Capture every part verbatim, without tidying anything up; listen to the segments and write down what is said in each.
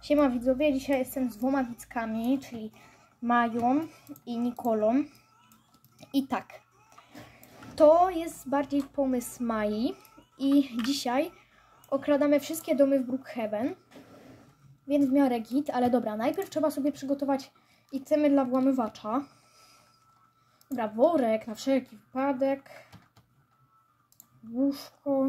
Siema widzowie, dzisiaj jestem z dwoma widzkami, czyli Mają i Nikolą. I tak, to jest bardziej pomysł Mai i dzisiaj okradamy wszystkie domy w Brookhaven, więc w miarę git, ale dobra, najpierw trzeba sobie przygotować itemy dla włamywacza. Dobra, worek na wszelki wypadek, łóżko.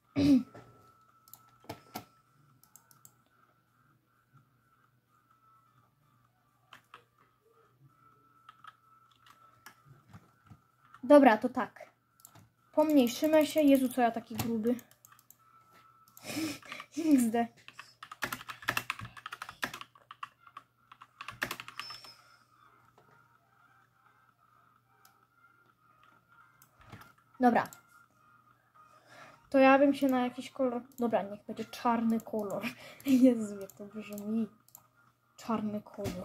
Dobra, to tak. Pomniejszymy się. Jezu, co ja taki gruby. X D. Dobra. To ja bym się na jakiś kolor... Dobra, niech będzie czarny kolor. Jezu, jak to brzmi. Czarny kolor.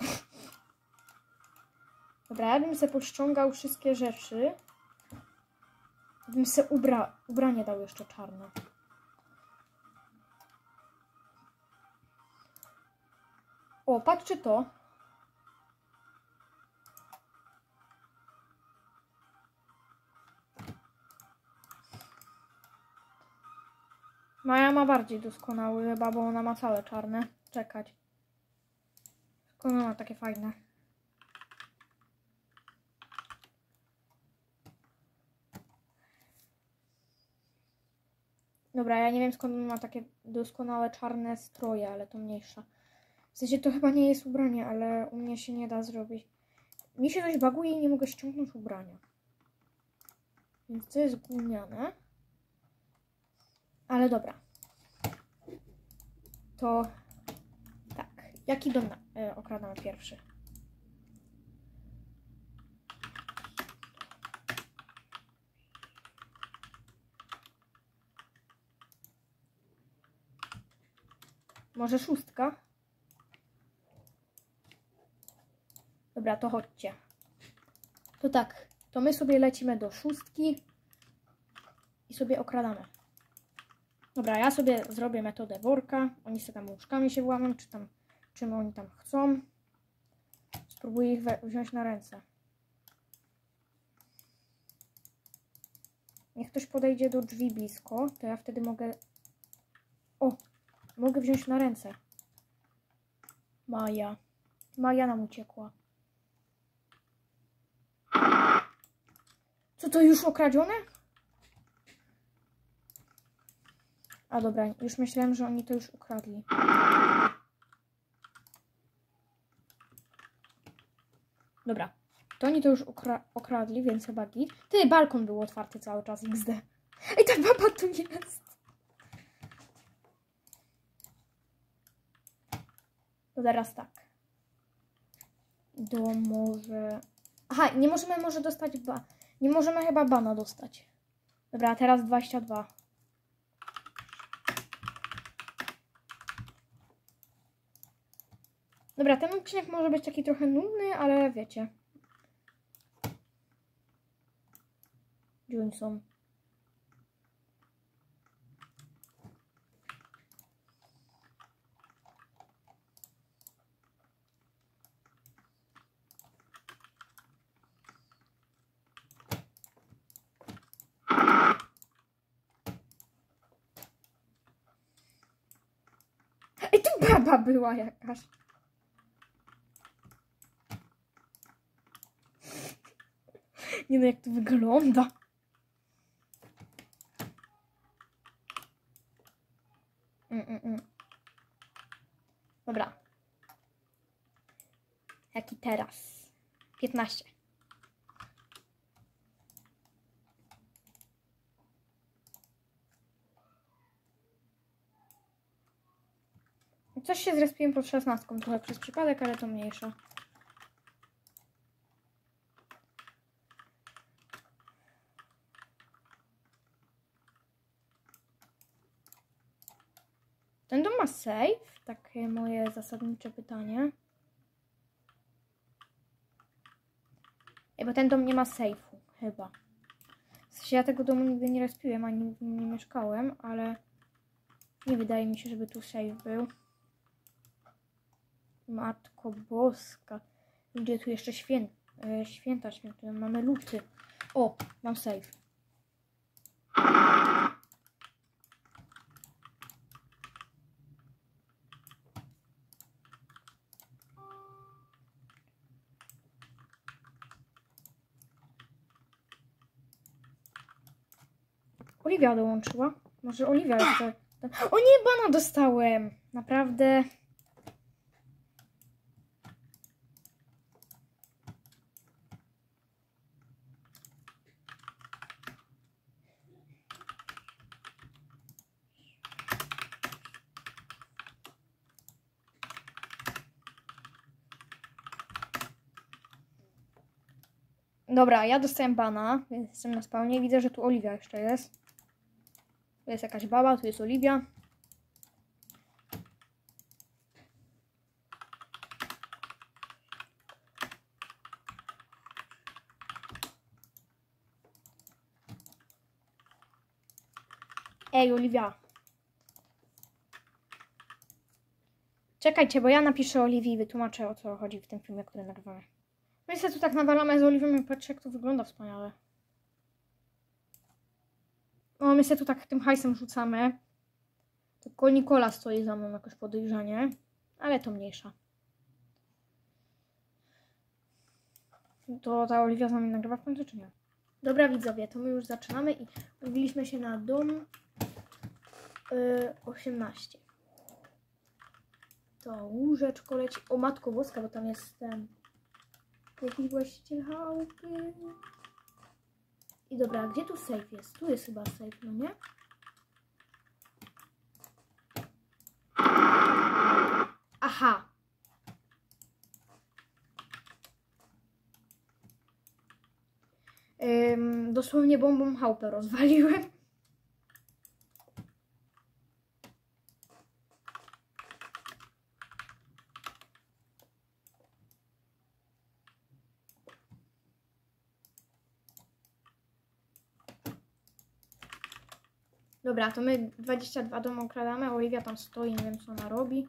Dobra, ja bym sobie pościągał wszystkie rzeczy. Bym sobie ubra... ubranie dał jeszcze czarne. O, patrzcie to. Maja ma bardziej doskonały chyba, bo ona ma całe czarne. Czekać. Tylko ona ma takie fajne. Dobra, ja nie wiem skąd on ma takie doskonałe czarne stroje, ale to mniejsza. W sensie to chyba nie jest ubranie, ale u mnie się nie da zrobić. Mi się coś baguje i nie mogę ściągnąć ubrania. Więc to jest gówniane. Ale dobra. To tak. Jaki dom e, okradamy pierwszy? Może szóstka? Dobra, to chodźcie. To tak, to my sobie lecimy do szóstki i sobie okradamy. Dobra, ja sobie zrobię metodę worka. Oni sobie tam łóżkami się włamią, czy tam, czym oni tam chcą. Spróbuję ich wziąć na ręce. Niech ktoś podejdzie do drzwi blisko, to ja wtedy mogę... O! Mogę wziąć na ręce. Maja. Maja nam uciekła. Co to już okradzione? A dobra, już myślałem, że oni to już ukradli. Dobra, to oni to już okradli, więc chyba git. Ty, balkon był otwarty cały czas, X D. Ej, ta baba tu jest. To teraz tak. Do może... Aha, nie możemy może dostać ba... Nie możemy chyba bana dostać. Dobra, a teraz dwadzieścia dwa. Dobra, ten odcinek może być taki trochę nudny, ale wiecie. Gdzie oni są? Ej, tu baba była jakaś. Nie no, jak to wygląda. Mm, mm, mm. Dobra. Jaki teraz? piętnaście. Coś się zrespiłem pod szesnastką trochę przez przypadek, ale to mniejsza. Ten dom ma safe? Takie moje zasadnicze pytanie. Ej, bo ten dom nie ma safe'u, chyba. W sensie ja tego domu nigdy nie respiłem, ani w nim nie mieszkałem, ale nie wydaje mi się, żeby tu safe był. Matko Boska. Gdzie tu jeszcze świę... e, święta świętują? Mamy luty. O, mam save. Oliwia dołączyła. Może Oliwia jeszcze... O nie, bana dostałem! Naprawdę... Dobra, ja dostałem bana, więc jestem na spawnie. Widzę, że tu Oliwia jeszcze jest. Tu jest jakaś baba, tu jest Oliwia. Ej, Oliwia. Czekajcie, bo ja napiszę Oliwii i wytłumaczę, o co chodzi w tym filmie, który nagrywamy. My się tu tak nawalamy z Oliwią i patrzcie, jak to wygląda wspaniale. O, my się tu tak tym hajsem rzucamy. Tylko Nikola stoi za mną jakoś podejrzanie. Ale to mniejsza. To ta Oliwia z nami nagrywa w końcu, czy nie? Dobra, widzowie, to my już zaczynamy i umówiliśmy się na dom yy, osiemnaście. To łóżeczko leci. O, Matko Boska, bo tam jest ten... jakiś właściciel chałupy. I dobra, gdzie tu safe jest? Tu jest chyba safe, no nie? Aha. Ym, dosłownie bombą chałupę rozwaliłem. Dobra, to my dwadzieścia dwa domy okradamy, Oliwia tam stoi, nie wiem co ona robi.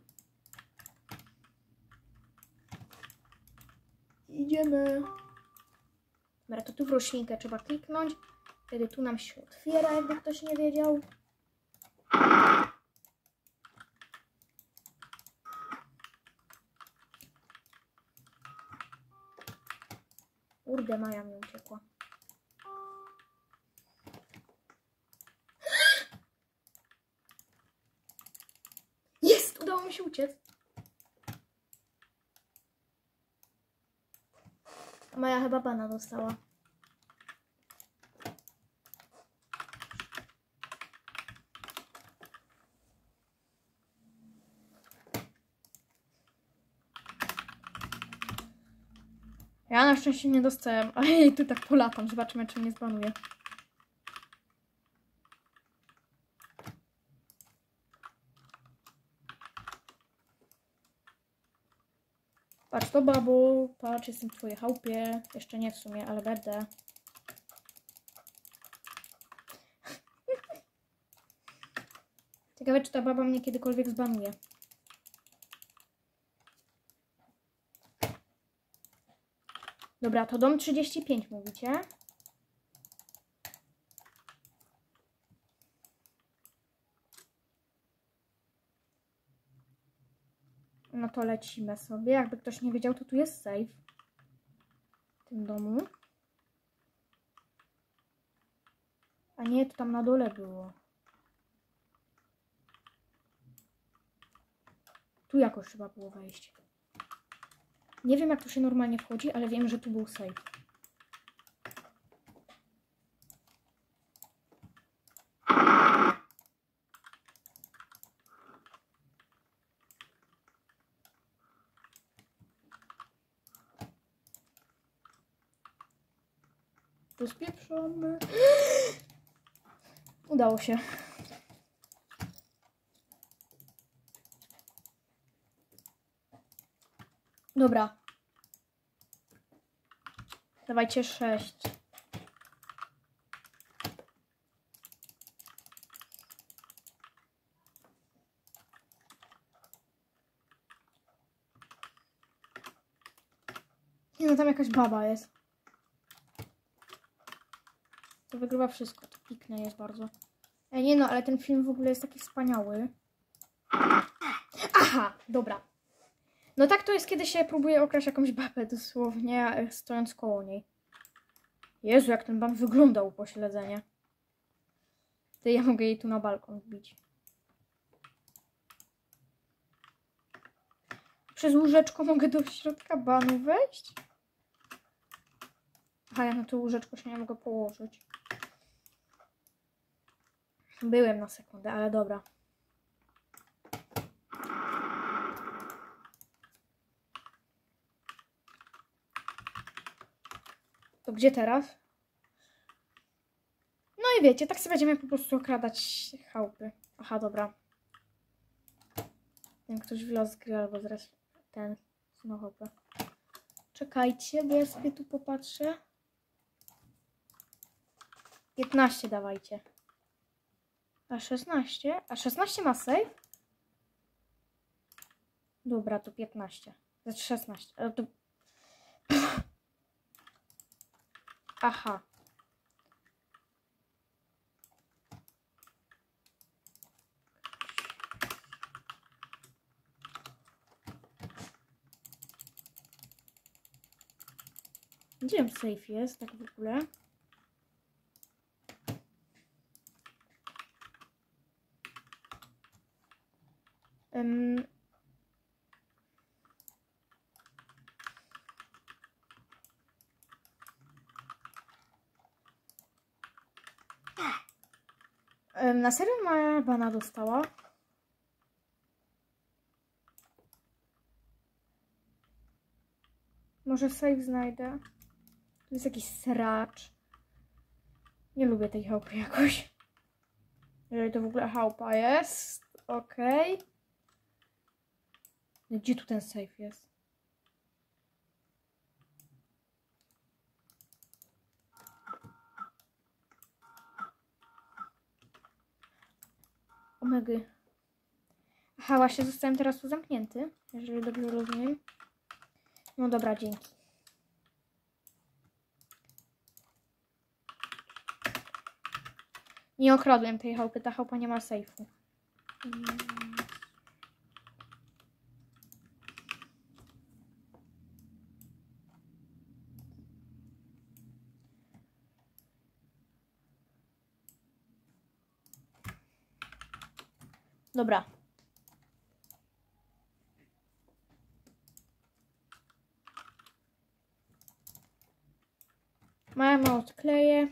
Idziemy. Dobra, to tu w roślinkę trzeba kliknąć. Wtedy tu nam się otwiera, jakby ktoś nie wiedział. Kurde, Maja mi uciekła. Jest! Udało mi się uciec. Maja chyba bana dostała. Ja na szczęście nie dostałem, ale jej tu tak polatam. Zobaczymy, czy mnie zbanuje. Patrz to, babo. Patrz, jestem w twojej chałupie. Jeszcze nie w sumie, ale będę. Ciekawe, czy ta baba mnie kiedykolwiek zbanuje. Dobra, to dom trzydzieści pięć mówicie? No to lecimy sobie. Jakby ktoś nie wiedział, to tu jest safe. W tym domu. A nie, to tam na dole było. Tu jakoś trzeba było wejść. Nie wiem, jak tu się normalnie wchodzi, ale wiem, że tu był safe. Tu spieprzamy. Udało się. Dobra. Dawajcie sześć. Nie no, tam jakaś baba jest. To wygrywa wszystko. To piękne jest bardzo. Ej, nie no, ale ten film w ogóle jest taki wspaniały. Aha, dobra. No tak to jest, kiedy się próbuje okraść jakąś babę, dosłownie stojąc koło niej. Jezu, jak ten bank wyglądał upośledzenie. Ty, ja mogę jej tu na balkon wbić. Przez łóżeczko mogę do środka banu wejść? Aha, ja na to łóżeczko się nie mogę położyć. Byłem na sekundę, ale dobra. To gdzie teraz? No i wiecie, tak sobie będziemy po prostu okradać chałupy. Aha, dobra. Ten ktoś wlazł z gry albo zaraz ten na chałupę. Czekajcie, bo ja sobie tu popatrzę. piętnaście dawajcie. A szesnaście? A szesnaście ma save? Dobra, to piętnaście. Znaczy szesnaście. Ale to... Aha. Gdzie tam safe jest, tak w ogóle? Um, um, na serio moja bana dostała? Może save znajdę? To jest jakiś sracz. Nie lubię tej chałupy jakoś. Jeżeli to w ogóle chałupa jest. Okej. Okay. Gdzie tu ten safe jest? Omega. Aha, właśnie zostałem teraz tu zamknięty. Jeżeli dobrze rozumiem. No dobra, dzięki. Nie okradłem tej chałupy, ta chałupa nie ma sejfu. Dobra. Mama odkleję.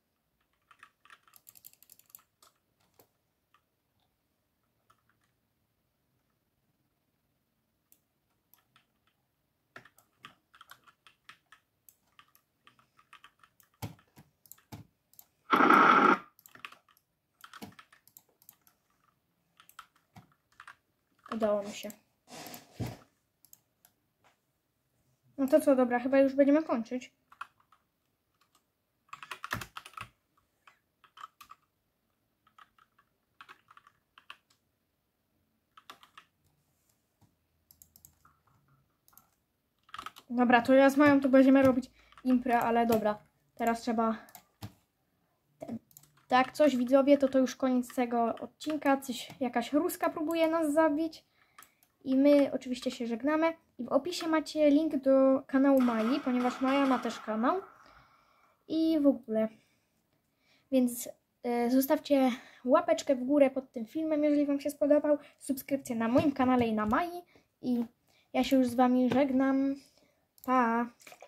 Udało mi się. No to co, dobra, chyba już będziemy kończyć. Dobra, to ja z Mają tu będziemy robić imprę, ale dobra. Teraz trzeba... Ten. Tak, coś widzowie, to to już koniec tego odcinka. Coś, jakaś ruska próbuje nas zabić. I my oczywiście się żegnamy. I w opisie macie link do kanału Mai, ponieważ Maja ma też kanał. I w ogóle. Więc y, zostawcie łapeczkę w górę pod tym filmem, jeżeli wam się spodobał. Subskrypcję na moim kanale i na Mai. I ja się już z wami żegnam. Pa!